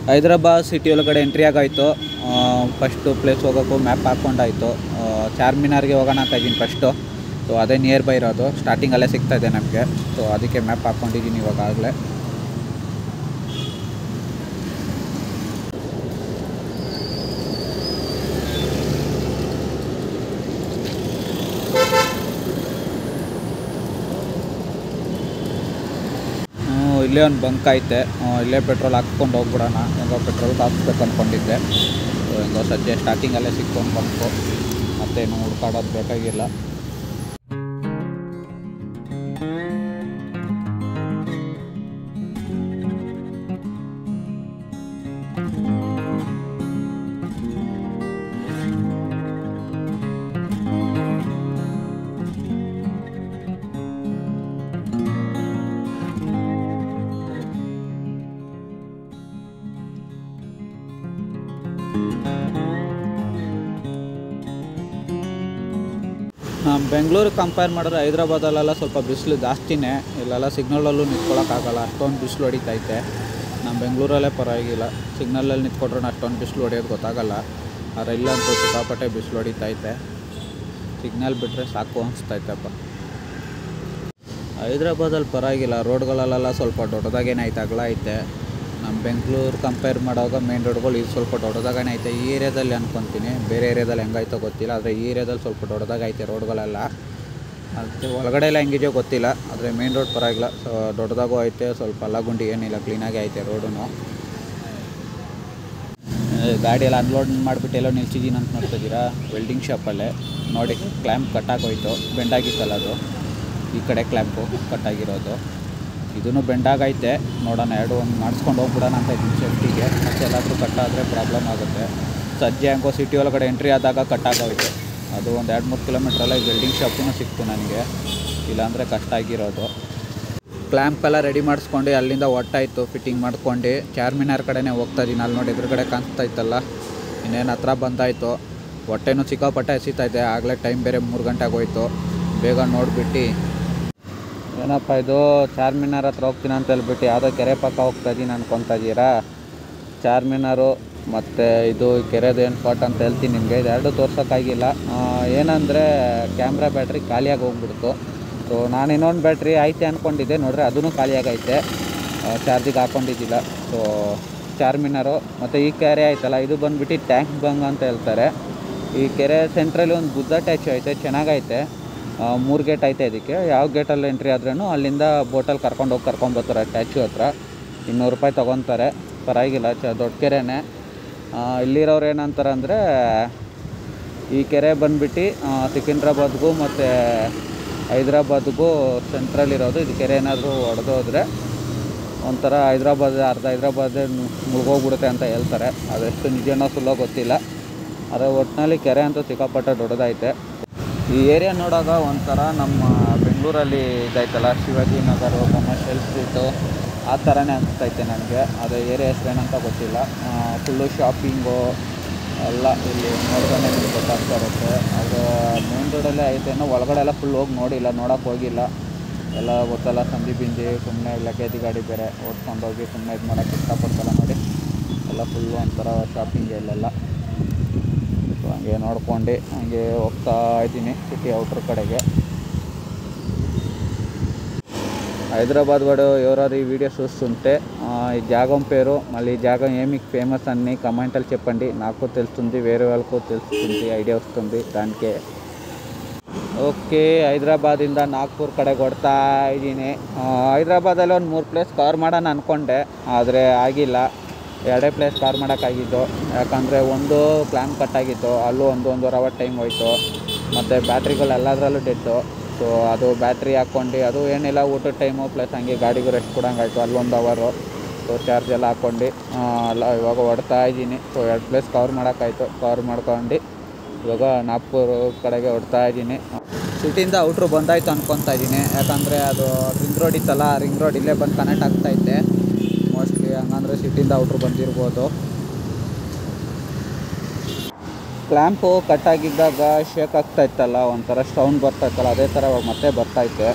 Hyderabad city ಒಳಗಡೆ entry ಆಗಾಯಿತು. First place ಹೋಗೋಕ್ಕೂ ಮ್ಯಾಪ್ ಹಾಕ್ಕೊಂಡಾಯಿತು. ಚಾರ್ಮಿನಾರ್ಗೆ ಹೋಗೋಣ ಅಂತ ಇದ್ದೀನಿ ಫಸ್ಟು. ಸೊ ಅದೇ ನಿಯರ್ ಬೈ ಇರೋದು, ಸ್ಟಾರ್ಟಿಂಗಲ್ಲೇ ಸಿಗ್ತಾಯಿದೆ ನಮಗೆ. ಸೊ ಅದಕ್ಕೆ ಮ್ಯಾಪ್ ಹಾಕ್ಕೊಂಡಿದ್ದೀನಿ ಇವಾಗಲೇ. ಇಲ್ಲೇ ಒಂದು ಬಂಕ್ ಐತೆ, ಇಲ್ಲೇ ಪೆಟ್ರೋಲ್ ಹಾಕ್ಕೊಂಡು ಹೋಗ್ಬಿಡೋಣ. ಹೆಂಗೋ ಪೆಟ್ರೋಲ್ಗೆ ಹಾಕ್ಸ್ಬೇಕು ಅಂದ್ಕೊಂಡಿದ್ದೆ. ಹೆಂಗೋ ಸದ್ಯ ಸ್ಟಾರ್ಟಿಂಗಲ್ಲೇ ಸಿಕ್ಕೊಂಡು ಬಂತು, ಮತ್ತೇನು ಹುಡ್ಕಾಡೋದು ಬೇಕಾಗಿಲ್ಲ. ಬೆಂಗಳೂರು ಕಂಪೇರ್ ಮಾಡಿದ್ರೆ ಹೈದ್ರಾಬಾದಲ್ಲೆಲ್ಲ ಸ್ವಲ್ಪ ಬಿಸಿಲು ಜಾಸ್ತಿನೇ. ಇಲ್ಲೆಲ್ಲ ಸಿಗ್ನಲಲ್ಲೂ ನಿಂತ್ಕೊಳ್ಳೋಕ್ಕಾಗಲ್ಲ, ಅಷ್ಟೊಂದು ಬಿಸಿಲು ಹೊಡಿತೈತೆ. ನಮ್ಮ ಬೆಂಗಳೂರಲ್ಲೇ ಪರವಾಗಿಲ್ಲ, ಸಿಗ್ನಲಲ್ಲಿ ನಿಂತ್ಕೊಂಡ್ರೆ ಅಷ್ಟೊಂದು ಬಿಸಿಲು ಹೊಡಿಯೋದು ಗೊತ್ತಾಗಲ್ಲ. ಆದರೆ ಇಲ್ಲಂತೂ ಸಿಕ್ಕಾಪಟ್ಟೆ ಬಿಸಿಲು ಹೊಡಿತೈತೆ. ಸಿಗ್ನಲ್ ಬಿಟ್ಟರೆ ಸಾಕು ಅನಿಸ್ತೈತಪ್ಪ. ಹೈದ್ರಾಬಾದಲ್ಲಿ ಪರವಾಗಿಲ್ಲ, ರೋಡ್ಗಳಲ್ಲೆಲ್ಲ ಸ್ವಲ್ಪ ದೊಡ್ಡದಾಗೇನೆ ಐತೆ, ಅಗಲ ಐತೆ. ನಮ್ಮ ಬೆಂಗಳೂರು ಕಂಪೇರ್ ಮಾಡುವಾಗ ಮೇನ್ ರೋಡ್ಗಳು ಇದು ಸ್ವಲ್ಪ ದೊಡ್ಡದಾಗೇ ಐತೆ. ಈ ಏರಿಯಾದಲ್ಲಿ ಅಂದ್ಕೊತೀನಿ, ಬೇರೆ ಏರಿಯಾದಲ್ಲಿ ಹೆಂಗೈತೋ ಗೊತ್ತಿಲ್ಲ, ಆದರೆ ಈ ಏರಿಯಾದಲ್ಲಿ ಸ್ವಲ್ಪ ದೊಡ್ಡದಾಗೈತೆ ರೋಡ್ಗಳೆಲ್ಲ. ಮತ್ತು ಒಳಗಡೆ ಎಲ್ಲ ಹೆಂಗಿದೆಯೋ ಗೊತ್ತಿಲ್ಲ, ಆದರೆ ಮೇನ್ ರೋಡ್ ಪರವಾಗಿಲ್ಲ, ಸೊ ದೊಡ್ಡದಾಗೂ ಐತೆ. ಸ್ವಲ್ಪ ಅಲ್ಲಗುಂಡಿ ಏನಿಲ್ಲ, ಕ್ಲೀನಾಗಿ ಐತೆ ರೋಡು. ಗಾಡಿ ಎಲ್ಲ ಅನ್ಲೋಡ್ ಮಾಡಿಬಿಟ್ಟು ಎಲ್ಲೋ ನಿಲ್ಸಿದ್ದೀನಿ ಅಂತ ನೋಡ್ತಿದ್ದೀರಾ, ವೆಲ್ಡಿಂಗ್ ಶಾಪಲ್ಲೇ. ನೋಡಿ, ಕ್ಲ್ಯಾಂಪ್ ಕಟ್ಟಾಗೋಯ್ತು, ಬೆಂಡಾಗಿತ್ತಲ್ಲ ಅದು, ಈ ಕಡೆ ಕ್ಲ್ಯಾಂಪು ಕಟ್ಟಾಗಿರೋದು. ಇದೂ ಬೆಂಡಾಗೈತೆ. ನೋಡೋಣ, ಒಂದು ಮಾಡಿಸ್ಕೊಂಡು ಹೋಗ್ಬಿಡೋಣ ಅಂತ ಇದ್ದೀನಿ ಸೇಫ್ಟಿಗೆ. ಮತ್ತೆ ಎಲ್ಲಾದರೂ ಕಟ್ಟಾದರೆ ಪ್ರಾಬ್ಲಮ್ ಆಗುತ್ತೆ. ಸದ್ಯ ಹೆಂಗೋ ಸಿಟಿ ಒಳಗಡೆ ಎಂಟ್ರಿ ಆದಾಗ ಕಟ್ಟಾಗೋಯ್ತು. ಅದು ಒಂದು 2-3 ಕಿಲೋಮೀಟ್ರಲ್ಲೇ ವೆಲ್ಡಿಂಗ್ ಶಾಪೂ ಸಿಕ್ತು ನನಗೆ, ಇಲ್ಲಾಂದರೆ ಕಷ್ಟ ಆಗಿರೋದು. ಕ್ಲ್ಯಾಂಪೆಲ್ಲ ರೆಡಿ ಮಾಡಿಸ್ಕೊಂಡು ಅಲ್ಲಿಂದ ಒಟ್ಟಾಯಿತು, ಫಿಟ್ಟಿಂಗ್ ಮಾಡ್ಕೊಂಡು ಚಾರ್ಮಿನಾರ್ ಕಡೆನೇ ಹೋಗ್ತಾ ಇದ್ದೀನಿ. ಅಲ್ಲಿ ನೋಡಿ ಎದುರುಗಡೆ ಕಾಣಿಸ್ತಾ ಇತ್ತಲ್ಲ, ಇನ್ನೇನು ಹತ್ರ ಬಂದಾಯಿತು. ಹೊಟ್ಟೆನೂ ಸಿಕ್ಕಾಪಟ್ಟೆ ಹಸಿತೈತೆ. ಆಗಲೇ ಟೈಮ್ ಬೇರೆ 3 ಗಂಟೆ ಆಗೋಯ್ತು. ಬೇಗ ನೋಡಿಬಿಟ್ಟು ಏನಪ್ಪ ಇದು ಚಾರ್ಮಿನಾರ್ ಹತ್ರ ಹೋಗ್ತೀನಿ ಅಂತ ಹೇಳ್ಬಿಟ್ಟು ಯಾವುದೋ ಕೆರೆ ಪಕ್ಕ ಹೋಗ್ತಾ ಇದ್ದೀನಿ ಅನ್ಕೊತಾ ಇದ್ದೀರಾ. ಚಾರ್ಮಿನಾರು ಮತ್ತು ಇದು ಕೆರೆದು ಏನು ಫಾಟ್ ಅಂತ ಹೇಳ್ತೀನಿ ನಿಮಗೆ. ಇದೆರಡು ತೋರ್ಸೋಕ್ಕಾಗಿಲ್ಲ. ಏನಂದರೆ ಕ್ಯಾಮ್ರಾ ಬ್ಯಾಟ್ರಿ ಖಾಲಿಯಾಗಿ ಹೋಗ್ಬಿಡ್ತು. ಸೊ ನಾನು ಇನ್ನೊಂದು ಬ್ಯಾಟ್ರಿ ಐತೆ ಅಂದ್ಕೊಂಡಿದ್ದೆ, ನೋಡ್ರೆ ಅದೂ ಖಾಲಿಯಾಗೈತೆ, ಚಾರ್ಜಿಗೆ ಹಾಕ್ಕೊಂಡಿದ್ದಿಲ್ಲ. ಸೊ ಚಾರ್ಮಿನಾರು ಮತ್ತು ಈ ಕೆರೆ ಆಯ್ತಲ್ಲ, ಇದು ಬಂದುಬಿಟ್ಟು ಟ್ಯಾಂಕ್ ಬಂಗ್ ಅಂತ ಹೇಳ್ತಾರೆ. ಈ ಕೆರೆ ಸೆಂಟ್ರಲ್ಲಿ ಒಂದು ಬುದ್ಧ ಟ್ಯಾಚು ಐತೆ, ಚೆನ್ನಾಗೈತೆ. 3 ಗೇಟ್ ಐತೆ ಇದಕ್ಕೆ. ಯಾವ ಗೇಟಲ್ಲಿ ಎಂಟ್ರಿ ಆದ್ರೂ ಅಲ್ಲಿಂದ ಬೋಟಲ್ಲಿ ಕರ್ಕೊಂಬರ್ತಾರೆ ಟ್ಯಾಚು ಹತ್ರ. 200 ರೂಪಾಯಿ ತೊಗೊತಾರೆ, ಪರವಾಗಿಲ್ಲ. ದೊಡ್ಡ ಕೆರೆನೇ. ಇಲ್ಲಿರೋರು ಏನಂತಾರೆ ಅಂದರೆ, ಈ ಕೆರೆ ಬಂದುಬಿಟ್ಟು ಸಿಕಿಂದ್ರಾಬಾದ್ಗೂ ಮತ್ತು ಹೈದ್ರಾಬಾದ್ಗೂ ಸೆಂಟ್ರಲ್ಲಿರೋದು. ಇದು ಕೆರೆ ಏನಾದರೂ ಒಡೆದೋದ್ರೆ ಒಂಥರ ಅರ್ಧ ಹೈದ್ರಾಬಾದೇ ಮುಳುಗೋಗ್ಬಿಡುತ್ತೆ ಅಂತ ಹೇಳ್ತಾರೆ. ಅದೆಷ್ಟು ನಿಜನೋ ಸುಳ್ಳೋ ಗೊತ್ತಿಲ್ಲ, ಆದರೆ ಒಟ್ಟಿನಲ್ಲಿ ಕೆರೆ ಅಂತೂ ಸಿಕ್ಕಾಪಟ್ಟೆ ದೊಡ್ಡದೈತೆ. ಈ ಏರಿಯಾ ನೋಡೋವಾಗ ಒಂಥರ ನಮ್ಮ ಬೆಂಗಳೂರಲ್ಲಿ ಇದೈತಲ್ಲ, ಶಿವಾಜಿ ನಗರ, ಕಮರ್ಷಿಯಲ್ ಸ್ಟ್ರೀಟು, ಆ ಥರನೇ ಅನಿಸ್ತೈತೆ ನನಗೆ. ಅದು ಏರಿಯಾ ಹೆಸ್ರೇನಂತ ಗೊತ್ತಿಲ್ಲ. ಫುಲ್ಲು ಶಾಪಿಂಗು ಎಲ್ಲ ಇಲ್ಲಿ ನೋಡ್ಕೊಂಡೆ ನಿಮಗೆ ಗೊತ್ತಾಗ್ತಾ ಇರುತ್ತೆ. ಅದು ಮೇನ್ ರೋಡಲ್ಲೇ ಐತೆ. ಒಳಗಡೆ ಎಲ್ಲ ಫುಲ್ ಹೋಗಿ ನೋಡಿಲ್ಲ, ನೋಡೋಕ್ಕೆ ಹೋಗಿಲ್ಲ. ಎಲ್ಲ ಗೊತ್ತಲ್ಲ, ಸಂಧಿ ಬಿಂದಿ ಸುಮ್ಮನೆ ಲಗೇಜ್ ಗಾಡಿ ಬೇರೆ ಓಡ್ಕೊಂಡು ಹೋಗಿ ಸುಮ್ಮನೆ ಇದು ಮಾಡೋಕ್ಕೆ ಇಷ್ಟಪಡ್ತಲ್ಲ. ನೋಡಿ, ಎಲ್ಲ ಫುಲ್ಲು ಒಂಥರ ಶಾಪಿಂಗ್ ಇಲ್ಲೆಲ್ಲ. ಸೊ ಹಂಗೆ ನೋಡ್ಕೊಂಡು ಹಂಗೆ ಹೋಗ್ತಾ ఇದ್ದೀನಿ సిటీ అవుటర్ కడగే. హైదరాబాద్ వాడు ఎవరారు ఈ వీడియో చూస్తుంటే ఈ జాగం పేరు మళ్ళీ ఈ జాగం ఏమి ఫేమస్ అని కమెంట్లు చెప్పండి. నాకు తెలుస్తుంది, వేరే వాళ్ళకు తెలుస్తుంది, ఐడియా వస్తుంది దానికే. ಓಕೆ, ಹೈದ್ರಾಬಾದಿಂದ ನಾಗ್ಪುರ್ ಕಡೆ ಕೊಡ್ತಾ ಇದ್ದೀನಿ. ಹೈದ್ರಾಬಾದಲ್ಲಿ ಒಂದು 3 ಪ್ಲೇಸ್ ಕವರ್ ಮಾಡೋಣ ಅಂದ್ಕೊಂಡೆ, ಆದರೆ ಆಗಿಲ್ಲ. 2 ಪ್ಲೇಸ್ ಕವರ್ ಮಾಡೋಕ್ಕಾಗಿದ್ದು. ಯಾಕಂದರೆ ಒಂದು ಪ್ಲ್ಯಾನ್ ಕಟ್ಟಾಗಿತ್ತು, ಅಲ್ಲೂ 1-1.5 ಅವರ್ ಟೈಮ್ ಹೋಯಿತು. ಮತ್ತು ಬ್ಯಾಟ್ರಿಗಳು ಎಲ್ಲದರಲ್ಲೂ ಡೆಡ್ಡು. ಸೊ ಅದು ಬ್ಯಾಟ್ರಿ ಹಾಕ್ಕೊಂಡು, ಅದು ಏನಿಲ್ಲ ಊಟದ ಟೈಮು ಪ್ಲಸ್ ಹಂಗೆ ಗಾಡಿಗೂ ರೆಸ್ಟ್ ಕೊಡೋಂಗಾಯ್ತು. ಅಲ್ಲೊಂದು ಅವರು. ಸೊ ಚಾರ್ಜ್ ಎಲ್ಲ ಹಾಕ್ಕೊಂಡು ಎಲ್ಲ ಇವಾಗ ಹೊಡ್ತಾ ಇದ್ದೀನಿ. ಸೊ 2 ಪ್ಲೇಸ್ ಕವರ್ ಮಾಡೋಕ್ಕಾಯ್ತು. ಕವರ್ ಮಾಡ್ಕೊಂಡು ಇವಾಗ ನಾಗ್ಪುರ್ ಕಡೆಗೆ ಹೊಡ್ತಾ ಇದ್ದೀನಿ. ಸಿಟಿಯಿಂದ ಔಟ್ರು ಬಂದಾಯ್ತು ಅನ್ಕೊತಾ ಇದ್ದೀನಿ. ಯಾಕಂದರೆ ಅದು ರಿಂಗ್ ರೋಡ್ ಇತ್ತಲ್ಲ, ರಿಂಗ್ ರೋಡ್ ಇಲ್ಲೇ ಬಂದು ಕನೆಕ್ಟ್ ಆಗ್ತೈತೆ ಮೋಸ್ಟ್ಲಿ. ಹಂಗಂದರೆ ಸಿಟಿಯಿಂದ ಔಟ್ರು ಬಂದಿರ್ಬೋದು. ಕ್ಲ್ಯಾಂಪು ಕಟ್ಟಾಗಿದ್ದಾಗ ಶೇಕ್ ಆಗ್ತಾಯಿತ್ತಲ್ಲ, ಒಂಥರ ಸೌಂಡ್ ಬರ್ತಾಯಿತ್ತಲ್ಲ, ಅದೇ ಥರ ಇವಾಗ ಮತ್ತೆ ಬರ್ತೈತೆ.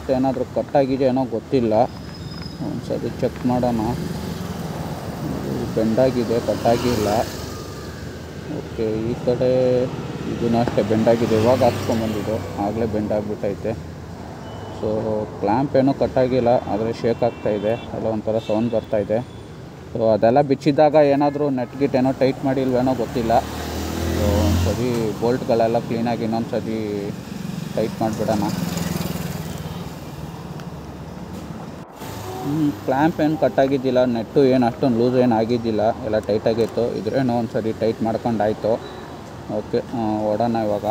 ಮತ್ತೇನಾದರೂ ಕಟ್ಟಾಗಿದೆಯೋ ಏನೋ ಗೊತ್ತಿಲ್ಲ. ಒಂದು ಸರಿ ಚೆಕ್ ಮಾಡೋಣ. ಬೆಂಡಾಗಿದೆ, ಕಟ್ಟಾಗಿಲ್ಲ. ಓಕೆ, ಈ ಕಡೆ ಇದನ್ನು ಅಷ್ಟೇ ಬೆಂಡಾಗಿದೆ. ಇವಾಗ ಹಾಕ್ಸ್ಕೊಂಬಂದಿದ್ದು, ಆಗಲೇ ಬೆಂಡಾಗ್ಬಿಟ್ಟೈತೆ. ಸೊ ಕ್ಲ್ಯಾಂಪ್ ಏನೂ ಕಟ್ಟಾಗಿಲ್ಲ, ಆದರೆ ಶೇಕ್ ಆಗ್ತಾಯಿದೆ, ಎಲ್ಲ ಒಂಥರ ಸೌಂಡ್ ಬರ್ತಾಯಿದೆ. ಸೊ ಅದೆಲ್ಲ ಬಿಚ್ಚಿದಾಗ ಏನಾದರೂ ನೆಟ್ ಗಿಟ್ ಏನೋ ಟೈಟ್ ಮಾಡಿಲ್ವೇನೋ ಗೊತ್ತಿಲ್ಲ. ಸೊ ಒಂದು ಸರಿ ಬೋಲ್ಟ್ಗಳೆಲ್ಲ ಕ್ಲೀನಾಗಿ ಇನ್ನೊಂದು ಸರಿ ಟೈಟ್ ಮಾಡಿಬಿಡೋಣ. ಕ್ಲ್ಯಾಂಪ್ ಏನು ಕಟ್ಟಾಗಿದ್ದಿಲ್ಲ, ನೆಟ್ಟು ಏನು ಅಷ್ಟೊಂದು ಲೂಸ್ ಏನು ಆಗಿದ್ದಿಲ್ಲ, ಎಲ್ಲ ಟೈಟಾಗಿತ್ತು. ಇದ್ರೇನೋ ಒಂದು ಸರಿ ಟೈಟ್ ಮಾಡ್ಕೊಂಡಾಯಿತು. ಓಕೆ, ಓಡೋಣ ಇವಾಗ.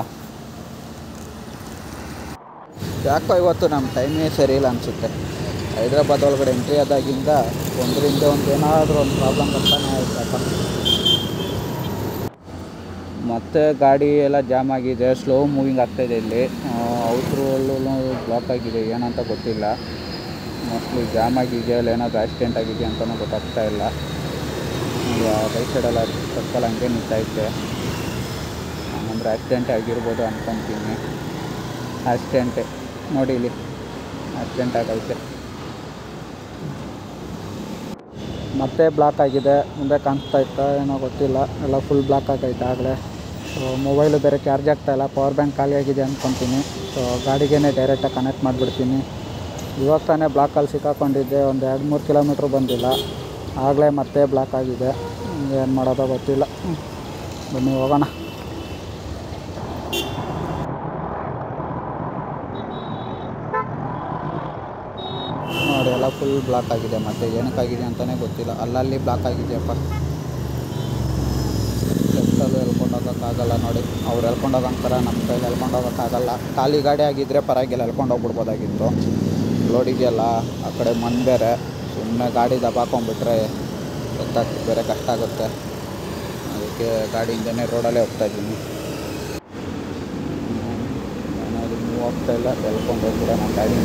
ಯಾಕೋ ಇವತ್ತು ನಮ್ಮ ಟೈಮೇ ಸರಿ ಇಲ್ಲ ಅನಿಸುತ್ತೆ. ಹೈದ್ರಾಬಾದ್ ಒಳಗಡೆ ಎಂಟ್ರಿ ಆದಾಗಿಂದ ಒಂದರಿಂದ ಒಂದು ಏನಾದರೂ ಒಂದು ಪ್ರಾಬ್ಲಮ್ ಬರ್ತಾನೆ ಆಯ್ತಪ್ಪ. ಮತ್ತು ಗಾಡಿ ಎಲ್ಲ ಜಾಮ್ ಆಗಿದೆ, ಸ್ಲೋ ಮೂವಿಂಗ್ ಆಗ್ತಾಯಿದೆ. ಇಲ್ಲಿ ಔಟ್ರಲ್ಲೂ ಬ್ಲಾಕ್ ಆಗಿದೆ, ಏನಂತ ಗೊತ್ತಿಲ್ಲ. ಮೋಸ್ಟ್ಲಿ ಜಾಮ್ ಆಗಿದೆಯಾ ಇಲ್ಲ ಏನಾದರೂ ಆಕ್ಸಿಡೆಂಟ್ ಆಗಿದೆಯಾ ಅಂತಲೂ ಗೊತ್ತಾಗ್ತಾ ಇಲ್ಲ. ಈಗ ರೈಟ್ ಸೈಡೆಲ್ಲ ಸರ್ಕಲ್ ಹಂಗೆ ನಿಂತೈತೆ. ಅಂದರೆ ಆಕ್ಸಿಡೆಂಟೇ ಆಗಿರ್ಬೋದು ಅಂದ್ಕೊತೀನಿ. ಆಕ್ಸಿಡೆಂಟೇ ನೋಡಿ, ಇಲ್ಲಿ ಆಕ್ಸಿಡೆಂಟ್ ಆಗೈತೆ. ಮತ್ತೆ ಬ್ಲಾಕ್ ಆಗಿದೆ, ಮುಂದೆ ಕಾಣಿಸ್ತಾ ಇತ್ತಾ ಏನೋ ಗೊತ್ತಿಲ್ಲ, ಎಲ್ಲ ಫುಲ್ ಬ್ಲಾಕ್ ಆಗೈತೆ ಆಗಲೇ. ಸೊ ಮೊಬೈಲು ಬೇರೆ ಚಾರ್ಜ್ ಆಗ್ತಾಯಿಲ್ಲ, ಪವರ್ ಬ್ಯಾಂಕ್ ಖಾಲಿ ಆಗಿದೆ ಅಂದ್ಕೊತೀನಿ. ಸೊ ಗಾಡಿಗೇ ಡೈರೆಕ್ಟಾಗಿ ಕನೆಕ್ಟ್ ಮಾಡಿಬಿಡ್ತೀನಿ. ಇವಾಗ ತಾನೇ ಬ್ಲಾಕಲ್ಲಿ ಸಿಕ್ಕಾಕೊಂಡಿದ್ದೆ, ಒಂದು 2-3 ಕಿಲೋಮೀಟ್ರ್ ಬಂದಿಲ್ಲ, ಆಗಲೇ ಮತ್ತೆ ಬ್ಲಾಕ್ ಆಗಿದೆ. ಏನು ಮಾಡೋದೋ ಗೊತ್ತಿಲ್ಲ. ಬನ್ನಿ ಹೋಗೋಣ. ನೋಡಿ, ಎಲ್ಲ ಫುಲ್ ಬ್ಲಾಕ್ ಆಗಿದೆ. ಮತ್ತು ಏನಕ್ಕಾಗಿದೆ ಅಂತಲೇ ಗೊತ್ತಿಲ್ಲ, ಅಲ್ಲಲ್ಲಿ ಬ್ಲಾಕ್ ಆಗಿದೆಯಪ್ಪ. ಲೆಫ್ಟಲ್ಲೂ ಎಳ್ಕೊಂಡು ಹೋಗೋಕ್ಕಾಗಲ್ಲ ನೋಡಿ, ಅವ್ರು ಎಳ್ಕೊಂಡು ಹೋಗೋಂಥರ ನಮ್ಮ ಕೈಲಿ ಎಳ್ಕೊಂಡು ಹೋಗೋಕ್ಕಾಗಲ್ಲ. ಖಾಲಿ ಗಾಡಿ ಆಗಿದ್ದರೆ ಪರವಾಗಿಲ್ಲ, ಎಳ್ಕೊಂಡು ಹೋಗ್ಬಿಡ್ಬೋದಾಗಿತ್ತು. ಲೋಡ್ ಇದೆಯಲ್ಲ, ಆ ಕಡೆ ಮಣ್ಣು ಬೇರೆ, ಸುಮ್ಮನೆ ಗಾಡಿ ದಬಾಕೊಂಡ್ಬಿಟ್ರೆ ಎತ್ತಕ್ಕೆ ಬೇರೆ ಕಷ್ಟ ಆಗುತ್ತೆ. ಅದಕ್ಕೆ ಗಾಡಿಯಿಂದನೇ ರೋಡಲ್ಲೇ ಹೋಗ್ತಾಯಿದ್ದೀನಿ. ಏನಾದರೂ ಮೂವ್ ಆಗ್ತಾಯಿಲ್ಲ, ಎಳ್ಕೊಂಡು ಹೋಗ್ಬಿಡ ನಮ್ಮ ಗಾಡಿನ.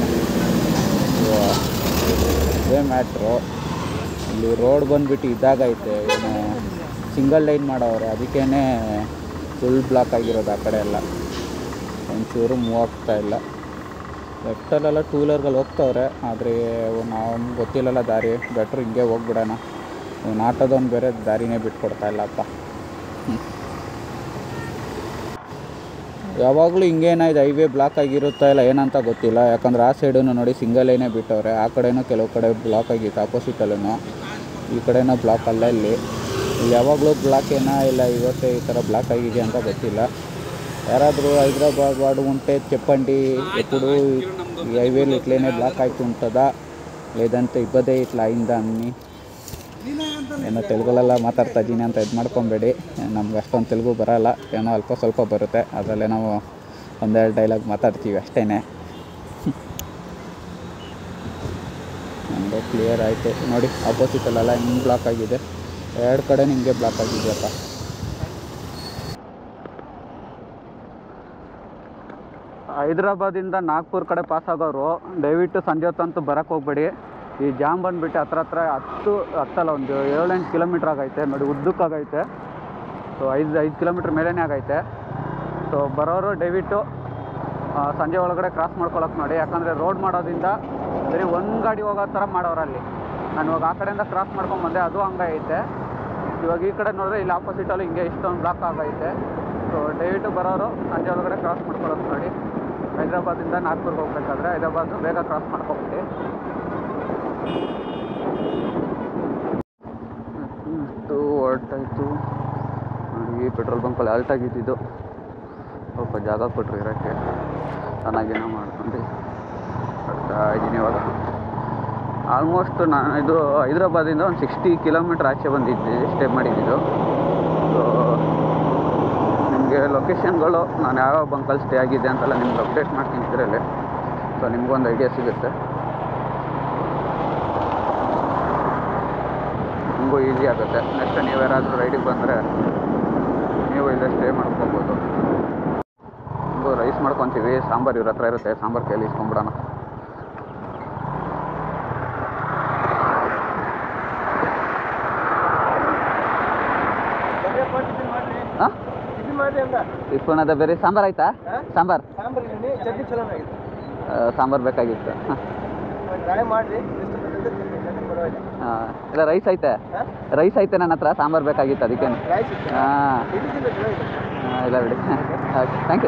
ಇದೇ ಮ್ಯಾಟ್ರು. ಇಲ್ಲಿ ರೋಡ್ ಬಂದುಬಿಟ್ಟು ಇದಾಗೈತೆ, ಏನು ಸಿಂಗಲ್ ಲೈನ್ ಮಾಡವ್ರೆ, ಅದಕ್ಕೇ ಫುಲ್ ಬ್ಲಾಕ್ ಆಗಿರೋದು ಆ ಕಡೆ ಎಲ್ಲ. ಒಂಚೂರು ಮೂವ್ ಆಗ್ತಾಯಿಲ್ಲ. ಲೆಫ್ಟಲ್ಲೆಲ್ಲ ಟೂ ವೀಲರ್ಗಳು ಹೋಗ್ತವ್ರೆ, ಆದರೆ ನಾವು ಗೊತ್ತಿಲ್ಲಲ್ಲ ದಾರಿ. ಬೆಟ್ರು ಹಿಂಗೆ ಹೋಗ್ಬಿಡೋಣ. ಆಟೋದವ್ನು ಬೇರೆ ದಾರಿನೇ ಬಿಟ್ಕೊಡ್ತಾ ಇಲ್ಲಪ್ಪ. ಯಾವಾಗಲೂ ಹಿಂಗೇನಾಯ್ತು, ಹೈವೇ ಬ್ಲಾಕ್ ಆಗಿರುತ್ತಾ ಇಲ್ಲ ಏನಂತ ಗೊತ್ತಿಲ್ಲ. ಯಾಕಂದ್ರೆ ಆ ಸೈಡೂ ನೋಡಿ ಸಿಂಗಲ್ ಲೈನೇ ಬಿಟ್ಟವ್ರೆ, ಆ ಕಡೆನೂ ಕೆಲವು ಕಡೆ ಬ್ಲಾಕ್ ಆಗಿತ್ತು, ಆಪೋಸಿಟಲ್ಲೂ. ಈ ಕಡೆನೂ ಬ್ಲಾಕ್ ಅಲ್ಲ. ಇಲ್ಲಿ ಯಾವಾಗಲೂ ಬ್ಲಾಕ್ ಏನೋ ಇಲ್ಲ, ಇವತ್ತೇ ಈ ಥರ బ్లాక్ ఆಗಿದೆ ಅಂತ ಗೊತ್ತಿಲ್ಲ. ಯಾರಾದರೂ హైదరాబాద్ వాడు ఉంటే చెప్పండి, ఎప్పుడు ఈ హైవేలు ఇట్లనే బ్లాక్ అవుతుంటుందా లేదంటే ఇబ్బంది ఇట్లా అయిందా అని. ಏನೋ ತೆಲುಗಲ್ಲೆಲ್ಲ ಮಾತಾಡ್ತಾ ಇದ್ದೀನಿ ಅಂತ ಇದು ಮಾಡ್ಕೊಬೇಡಿ, ನಮ್ಗೆ ಅಷ್ಟೊಂದು ತೆಲುಗು ಬರೋಲ್ಲ, ಏನೋ ಅಲ್ಪ ಸ್ವಲ್ಪ ಬರುತ್ತೆ, ಅದರಲ್ಲೇ ನಾವು ಒಂದೆರಡು ಡೈಲಾಗ್ ಮಾತಾಡ್ತೀವಿ ಅಷ್ಟೇ. ನಮಗೆ ಕ್ಲಿಯರ್ ಆಯಿತು ನೋಡಿ. ಆಪೋಸಿಟಲ್ಲೆಲ್ಲ ಹಿಂಗೆ ಬ್ಲಾಕ್ ಆಗಿದೆ, ಎರಡು ಕಡೆ ಹಿಂಗೆ ಬ್ಲಾಕ್ ಆಗಿದೆಯಪ್ಪ. ಹೈದ್ರಾಬಾದಿಂದ ನಾಗ್ಪುರ ಕಡೆ ಪಾಸ್ ಆಗೋರು ದಯವಿಟ್ಟು ಸಂಜೆ ಹೊತ್ತಂತೂ ಬರೋಕ್ಕೆ ಹೋಗ್ಬೇಡಿ. ಈ ಜಾಮ್ ಬಂದುಬಿಟ್ಟು ಹತ್ರ ಹತ್ತಲ್ಲ ಒಂದು 7-8 ಕಿಲೋಮೀಟ್ರ್ ಆಗೈತೆ ನೋಡಿ, ಉದ್ದಕ್ಕಾಗೈತೆ. ಸೊ 5 ಕಿಲೋಮೀಟ್ರ್ ಮೇಲೇ ಆಗೈತೆ. ಸೊ ಬರೋರು ದಯವಿಟ್ಟು ಸಂಜೆ ಒಳಗಡೆ ಕ್ರಾಸ್ ಮಾಡ್ಕೊಳಕ್ಕೆ ನೋಡಿ. ಯಾಕಂದರೆ ರೋಡ್ ಮಾಡೋದ್ರಿಂದ ಬರೀ ಒಂದು ಗಾಡಿ ಹೋಗೋ ಥರ ಮಾಡೋರಲ್ಲಿ. ನಾನು ಇವಾಗ ಆ ಕಡೆಯಿಂದ ಕ್ರಾಸ್ ಮಾಡ್ಕೊಂಬಂದೆ, ಅದು ಹಂಗೈತೆ. ಇವಾಗ ಈ ಕಡೆ ನೋಡಿದ್ರೆ ಇಲ್ಲಿ ಆಪೋಸಿಟಲ್ಲಿ ಹಿಂಗೆ ಇಷ್ಟೊಂದು ಬ್ಲಾಕ್ ಆಗೈತೆ. ಸೊ ದಯವಿಟ್ಟು ಬರೋರು ಸಂಜೆ ಒಳಗಡೆ ಕ್ರಾಸ್ ಮಾಡ್ಕೊಳಕ್ಕೆ ನೋಡಿ. ಹೈದ್ರಾಬಾದಿಂದ ನಾಗ್ಪುರ್ಗೆ ಹೋಗ್ಬೇಕಾದ್ರೆ ಹೈದ್ರಾಬಾದ್ ಬೇಗ ಕ್ರಾಸ್ ಮಾಡ್ಕೊಬಿಟ್ಟು. ಹೊರಟಾಯಿತು. ಈ ಪೆಟ್ರೋಲ್ ಬಂಕಲ್ಲಿ ಆಲ್ಟ್ ಆಗಿದ್ದು, ಸ್ವಲ್ಪ ಜಾಗ ಕೊಟ್ಟರು ಇರೋಕ್ಕೆ, ಚೆನ್ನಾಗೇನೋ ಮಾಡ್ಕೊಂಡು ಬರ್ತಾ ಇದ್ದೀನಿ. ಇವಾಗ ಆಲ್ಮೋಸ್ಟ್ ನಾನು ಇದು ಹೈದ್ರಾಬಾದಿಂದ ಒಂದು 60 ಕಿಲೋಮೀಟ್ರ್ ಆಚೆ ಬಂದಿದ್ದೆ, ಸ್ಟೇ ಮಾಡಿದ್ದು. ಸೊ ನಿಮಗೆ ಲೊಕೇಶನ್ಗಳು ನಾನು ಯಾವ ಬಂಕಲ್ಲಿ ಸ್ಟೇ ಆಗಿದೆ ಅಂತೆಲ್ಲ ನಿಮ್ಗೆ ಅಪ್ಡೇಟ್ ಮಾಡ್ತೀನಿ ಇದರಲ್ಲಿ. ಸೊ ನಿಮ್ಗೊಂದು ಐಡಿಯಾ ಸಿಗುತ್ತೆ, ನಿಮಗೂ ಈಸಿ ಆಗುತ್ತೆ. ನೆಕ್ಸ್ಟ್ ನೀವು ಯಾರಾದರೂ ರೈಡಿಗೆ ಬಂದರೆ ನೀವು ಇಲ್ಲೇ ಸ್ಟೇ ಮಾಡ್ಕೊಬೋದು. ರೈಸ್ ಮಾಡ್ಕೊತೀವಿ, ಸಾಂಬಾರು ಇವ್ರ ಹತ್ರ ಇರುತ್ತೆ, ಸಾಂಬಾರು ಕೈಯಲ್ಲಿ ಇಸ್ಕೊಂಬಿಡೋಣ. ಹಾಂ ಟಿಫನ್ ಅದ ಬೇರೆ ಸಾಂಬಾರು ಆಯ್ತಾ? ಸಾಂಬಾರು ಸಾಂಬಾರು ಬೇಕಾಗಿತ್ತು. ಹಾಂ ಇಲ್ಲ ರೈಸ್ ಐತೆ ನನ್ನ ಹತ್ರ ಸಾಂಬಾರು ಬೇಕಾಗಿತ್ತು ಅದಕ್ಕೆ. ಹಾಂ ಇಲ್ಲ ಬಿಡಿ. Okay thank you.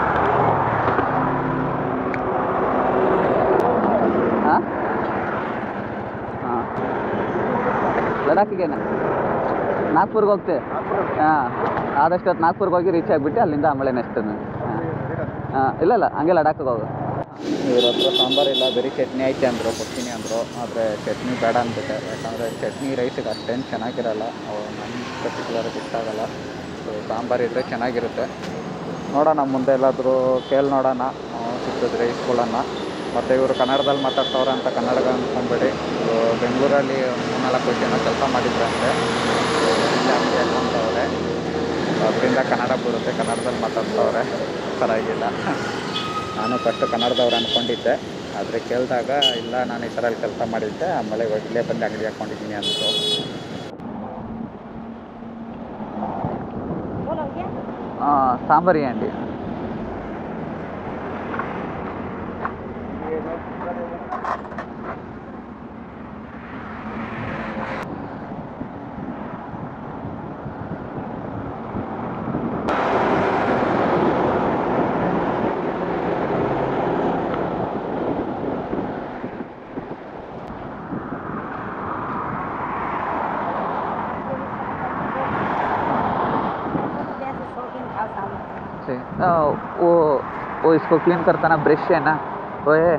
ಹಾಂ ಹಾಂ ಲಡಾಖಿಗೆ ನಾಗ್ಪುರ್ಗೆ ಹೋಗ್ತೆ. ಹಾಂ ಆದಷ್ಟು ಹೊತ್ತು ನಾಗ್ಪುರ್ಗೆ ಹೋಗಿ ರೀಚ್ ಆಗಿಬಿಟ್ಟು ಅಲ್ಲಿಂದ ಆಮೇಲೆ ನೆಕ್ಸ್ಟ್. ಹಾಂ ಇಲ್ಲ ಹಂಗೆ ಲಡಾಖಿಗೆ ಹೋಗು. ಇವ್ರ ಹತ್ರ ಸಾಂಬಾರಿಲ್ಲ, ಬರೀ ಚಟ್ನಿ ಐತೆ ಅಂದರು, ಕೊಡ್ತೀನಿ ಅಂದರು. ಆದರೆ ಚಟ್ನಿ ಬೇಡ ಅಂದ್ಬಿಟ್ಟೆ, ಯಾಕಂದರೆ ಚಟ್ನಿ ರೈಸಿಗೆ ಅಷ್ಟೇನು ಚೆನ್ನಾಗಿರಲ್ಲ, ನನ್ನ ಪರ್ಟಿಕ್ಯುಲರ್ಗೆ ಇಷ್ಟ ಆಗಲ್ಲ. ಸೊ ಸಾಂಬಾರು ಇದ್ದರೆ ಚೆನ್ನಾಗಿರುತ್ತೆ. ನೋಡೋಣ ಮುಂದೆ ಎಲ್ಲಾದರೂ ಕೇಳಿ ನೋಡೋಣ ಸಿಕ್ಕಿದ್ರೆ ಇಸ್ಕೊಳ್ಳೋಣ. ಮತ್ತು ಇವರು ಕನ್ನಡದಲ್ಲಿ ಮಾತಾಡ್ತವ್ರೆ ಅಂತ ಕನ್ನಡಗ ಅಂದ್ಕೊಂಬೇಡಿ. ಬೆಂಗಳೂರಲ್ಲಿ 3-4 ವರ್ಷ ಕೆಲಸ ಮಾಡಿದ್ರಂತೆ, ಇಲ್ಲೇ ಹಂಗೆ ಹಾಕ್ಕೊಂತವ್ರೆ. ಅದರಿಂದ ಕನ್ನಡ ಬರುತ್ತೆ, ಕನ್ನಡದಲ್ಲಿ ಮಾತಾಡ್ತವ್ರೆ, ಪರವಾಗಿಲ್ಲ. ನಾನು ಫಸ್ಟು ಕನ್ನಡದವ್ರು ಅಂದ್ಕೊಂಡಿದ್ದೆ, ಆದರೆ ಕೇಳಿದಾಗ ಇಲ್ಲ ನಾನು ಈ ಥರಲ್ಲಿ ಕೆಲಸ ಮಾಡಿದ್ದೆ, ಆಮೇಲೆ ಇವಾಗ ಇಲ್ಲೇ ಬಂದು ಅಂಗಡಿ ಹಾಕ್ಕೊಂಡಿದ್ದೀನಿ ಅಂದರು. ಸಾಂಬಾರಿ ಅಂಡಿ वो इसको क्लीन करता ना, ब्रश है ना, वो है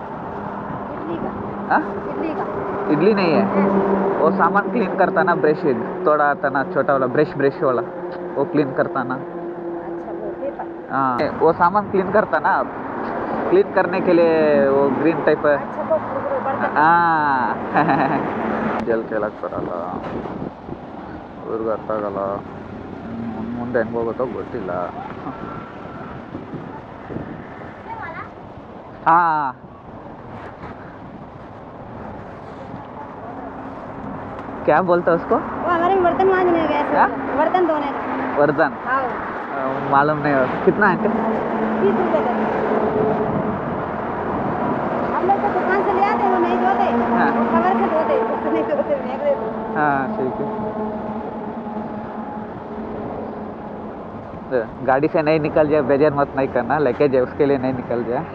इडली नहीं है, वो सामान क्लीन करता ना, ब्रश थोड़ा आता ना छोटा वाला ब्रश वाला, वो क्लीन करता ना. हाँ वो सामान क्लीन करता ना, क्लीन करने के लिए वो ग्रीन टाइप. हाँ ಜಲ್ ಕೇಳಕ್ಕೆ ಬರಲ್ಲ, ಇವ್ರಿಗೆ ಅರ್ಥ ಆಗಲ್ಲ, ಮುಂದೆ ಹೆಂಗೆ ಹೋಗುತ್ತೋ ಗೊತ್ತಿಲ್ಲ. हाँ क्या बोलते हैं उसको? वो हमारे बर्तन मांजने गए थे, बर्तन धोने का। बर्तन? हाँ मालूम नहीं हो कितना है? 20 रुपए का। हम लोग तो दुकान से ले आते हैं, वो नहीं धोते, कवर से धोते, नहीं धोते फेंक देते। हाँ ठीक है, गाड़ी से नहीं निकल जाए बेजार मत नहीं करना, लेके जाए उसके लिए नहीं निकल जाए.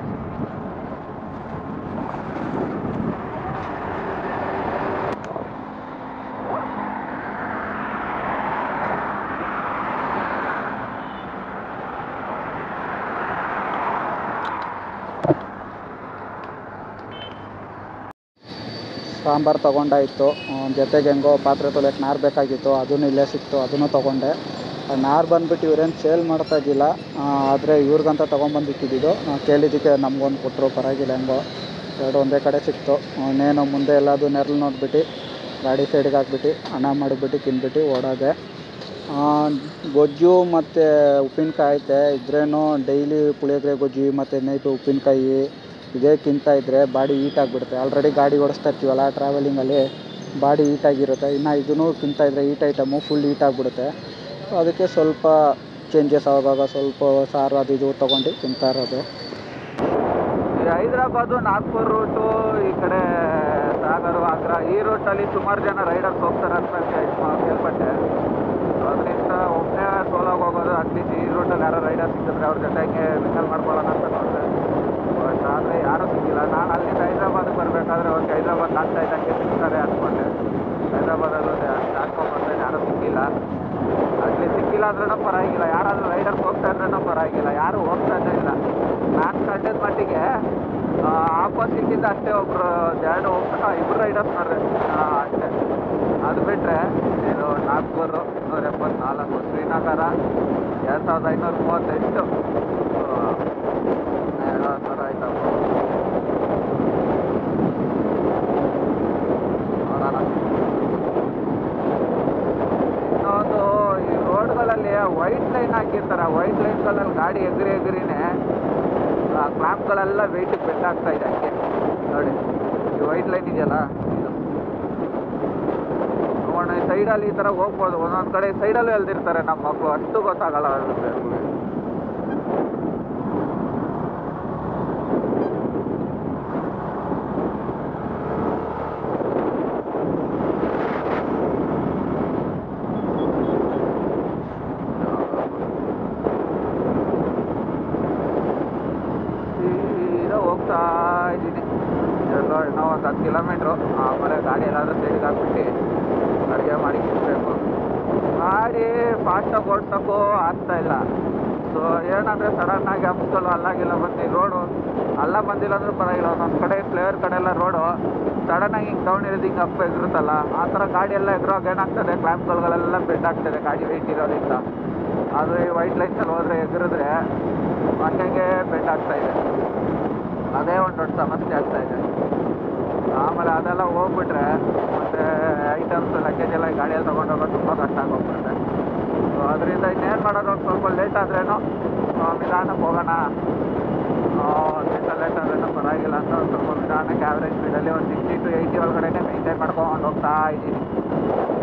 ಸಾಂಬಾರು ತೊಗೊಂಡಾಯಿತು, ಜೊತೆಗೆ ಹೆಂಗೋ ಪಾತ್ರೆ ತೊಳೆಯೋಕೆ ನಾರು ಬೇಕಾಗಿತ್ತು, ಅದನ್ನು ಇಲ್ಲೇ ಸಿಕ್ತು, ಅದನ್ನು ತೊಗೊಂಡೆ. ನಾರು ಬಂದುಬಿಟ್ಟು ಇವ್ರೇನು ಸೇಲ್ ಮಾಡ್ತಾ ಇದ್ದಿಲ್ಲ, ಆದರೆ ಇವ್ರಿಗಂತ ತೊಗೊಂಬಂದಿಕ್ಕಿದ್ದು. ಕೇಳಿದ್ದಕ್ಕೆ ನಮಗೊಂದು ಕೊಟ್ಟರು, ಪರವಾಗಿಲ್ಲ, ಹೆಂಗೋ ಎರಡು ಒಂದೇ ಕಡೆ ಸಿಕ್ತು. ಇನ್ನೇನು ಮುಂದೆ ಎಲ್ಲದು ನೆರಳು ನೋಡ್ಬಿಟ್ಟು ಗಾಡಿ ಸೈಡ್ಗೆ ಹಾಕ್ಬಿಟ್ಟು ಅನ್ನ ಮಾಡಿಬಿಟ್ಟು ತಿನ್ಬಿಟ್ಟು ಓಡೋದೆ. ಗೊಜ್ಜು ಮತ್ತು ಉಪ್ಪಿನಕಾಯಿ ಐತೆ, ಇದ್ರೇನು ಡೈಲಿ ಪುಳಿಯೋಗರೆ ಗೊಜ್ಜು ಮತ್ತು ನೈಟು ಉಪ್ಪಿನಕಾಯಿ ಇದೇ ತಿಂತಾಯಿದ್ರೆ ಬಾಡಿ ಹೀಟ್ ಆಗಿಬಿಡುತ್ತೆ. ಆಲ್ರೆಡಿ ಗಾಡಿ ಓಡಿಸ್ತಾ ಇರ್ತೀವಲ್ಲ, ಟ್ರಾವೆಲಿಂಗಲ್ಲಿ ಬಾಡಿ ಹೀಟಾಗಿರುತ್ತೆ, ಇನ್ನು ಇದನ್ನು ತಿಂತಾಯಿದ್ರೆ ಹೀಟ್ ಐಟಮು ಫುಲ್ ಹೀಟ್ ಆಗಿಬಿಡುತ್ತೆ. ಅದಕ್ಕೆ ಸ್ವಲ್ಪ ಚೇಂಜಸ್ ಆವಾಗ ಸ್ವಲ್ಪ ಸಾರು ಅದು ಇದು ತೊಗೊಂಡು ತಿಂತಾ ಇರೋದು. ಹೈದ್ರಾಬಾದು ನಾಗ್ಪುರ್ ರೂಟು, ಈ ಕಡೆ ಸಾಗರ ಆಗ್ರಾ, ಈ ರೂಟಲ್ಲಿ ಸುಮಾರು ಜನ ರೈಡರ್ಸ್ ಹೋಗ್ತಾರೆ ಅಂತ ಕೇಳ್ಪಟ್ಟೆ. ಅದರಿಂದ ಒಬ್ಬನೇ ಸೋಲಾಗಿ ಹೋಗೋದು, ಅಟ್ಲೀಸ್ಟ್ ಈ ರೂಟಲ್ಲಿ ಯಾರೋ ರೈಡರ್ ಸಿಕ್ಕಿದ್ರೆ ಅವ್ರ ಜೊತೆಗೆ ಮಿಂಗಲ್ ಮಾಡ್ಕೊಳ್ಳೋಣ ಅಂತ ನೋಡಿದೆ. ಬಟ್ ಆದರೆ ಯಾರೂ ಸಿಕ್ಕಿಲ್ಲ. ನಾನು ಅಲ್ಲಿಂದ ಹೈದ್ರಾಬಾದ್ಗೆ ಬರಬೇಕಾದ್ರೆ ಅವ್ರಿಗೆ ಹೈದ್ರಾಬಾದ್ ಆಗ್ತಾ ಇದ್ದಂಗೆ ಸಿಗ್ತಾರೆ ಅಂದ್ಕೊಂಡೆ. ಹೈದ್ರಾಬಾದಲ್ಲೂ ಹಾಕ್ಕೊಂಡ್ಬಂದ್ರೆ ಯಾರೂ ಸಿಕ್ಕಿಲ್ಲ. ಅಟ್ಲೀಸ್ಟ್ ಸಿಕ್ಕಿಲ್ಲ ಅಂದ್ರೂ ಪರವಾಗಿಲ್ಲ, ಯಾರಾದರೂ ರೈಡರ್ಸ್ ಹೋಗ್ತಾ ಇದ್ರೂ ಪರವಾಗಿಲ್ಲ, ಯಾರೂ ಹೋಗ್ತಾನೇ ಇಲ್ಲ. ನಾನು ಕಂಡಿದ್ದ ಮಟ್ಟಿಗೆ ಆಪೋಸಿಟಿಂದ ಅಷ್ಟೇ ಒಬ್ಬರು ಎರಡು ಇಬ್ಬರು ರೈಡರ್ಸ್ ನೋಡ್ರಿ ಅಷ್ಟೇ. ಅದು ಬಿಟ್ಟರೆ ಇದು ನಾಗ್ಪುರ್ 174, ಶ್ರೀನಗರ 2538 ಥರ ಆಯ್ತವ. ನೋಡೋಣ. ಇನ್ನೊಂದು ಈ ರೋಡ್ಗಳಲ್ಲಿ ವೈಟ್ ಲೈನ್ ಹಾಕಿರ್ತಾರೆ, ವೈಟ್ ಲೈನ್ಗಳಲ್ಲಿ ಗಾಡಿ ಎಗರಿನೇ ಕ್ಲಾಂಪ್ಗಳೆಲ್ಲ ವೆಯ್ಟಿಗೆ ಬೆಂಡಾಗ್ತಾ ಇದೆ. ಹಂಗೆ ನೋಡಿ, ಈ ವೈಟ್ ಲೈನ್ ಇದೆಯಲ್ಲ, ಇದು ನೋಡಿ ಸೈಡಲ್ಲಿ ಈ ಥರ ಹೋಗ್ಬೋದು. ಒಂದೊಂದು ಕಡೆ ಸೈಡಲ್ಲೂ ಎಲ್ದಿರ್ತಾರೆ ನಮ್ಮ ಮಕ್ಕಳು, ಅಷ್ಟು ಗೊತ್ತಾಗಲ್ಲ ಆಗುತ್ತೆ. ಫಾಸ್ಟಾಗಿ ಓಡ್ಸೋಕ್ಕೂ ಆಗ್ತಾ ಇಲ್ಲ. ಸೊ ಏನಂದರೆ ಸಡನ್ನಾಗಿ ಹಂಪ್ಗಳು ಅಲ್ಲಾಗಿಲ್ಲ ಬಂದು ರೋಡು ಅಲ್ಲ ಬಂದಿಲ್ಲ ಅಂದ್ರೂ ಪರವಾಗಿಲ್ಲ. ಒಂದೊಂದು ಕಡೆ ಫ್ಲೇವರ್ ಕಡೆ ಎಲ್ಲ ರೋಡು ಸಡನ್ನಾಗಿ ಹಿಂಗೆ ಡೌನ್ ಇರೋದು ಹಿಂಗೆ ಅಪ್ ಎಗರುತ್ತಲ್ಲ, ಆ ಥರ ಗಾಡಿ ಎಲ್ಲ ಎಗರೋಗಿ ಏನಾಗ್ತದೆ ಕ್ಲ್ಯಾಂಪ್ಗಳೆಲ್ಲ ಬೆಂಡ್ ಆಗ್ತದೆ ಗಾಡಿ ವೆಯ್ಟ್ ಇರೋದ್ರಿಂದ. ಆದರೆ ಈ ವೈಟ್ ಲೈನ್ಸಲ್ಲಿ ಹೋದರೆ ಎಗರಿದ್ರೆ ಹಂಗೆ ಬೆಂಡ್ ಆಗ್ತಾಯಿದೆ. ಅದೇ ಒಂದು ದೊಡ್ಡ ಸಮಸ್ಯೆ ಆಗ್ತಾಯಿದೆ. ಆಮೇಲೆ ಅದೆಲ್ಲ ಹೋಗ್ಬಿಟ್ರೆ ಮತ್ತು ಐಟಮ್ಸ್ ಲಗೇಜ್ ಎಲ್ಲ ಗಾಡಿಯಲ್ಲಿ ತೊಗೊಂಡೋಗೋದು ತುಂಬ ಕಷ್ಟ ಆಗೋಗ್ಬಿಡುತ್ತೆ. ಸೊ ಅದರಿಂದ ಇನ್ನೇನು ಮಾಡೋದು, ಒಂದು ಸ್ವಲ್ಪ ಲೇಟ್ ಆದ್ರೇನು ನಿಧಾನಕ್ಕೆ ಹೋಗೋಣ, ಒಂದು ದಿವಸ ಲೇಟ್ ಆದ್ರೇನು ಪರವಾಗಿಲ್ಲ ಅಂತ ಒಂದು ಸ್ವಲ್ಪ ನಿಧಾನಕ್ಕೆ ಆ್ಯಾವ್ರೇಜ್ ಸ್ಪೀಡಲ್ಲಿ ಒಂದು 60 to 80 ಒಳಗಡೆ ಮೇಂಟೈನ್ ಮಾಡ್ಕೊಂಡು ಹೋಗ್ತಾ ಇದ್ದೀನಿ.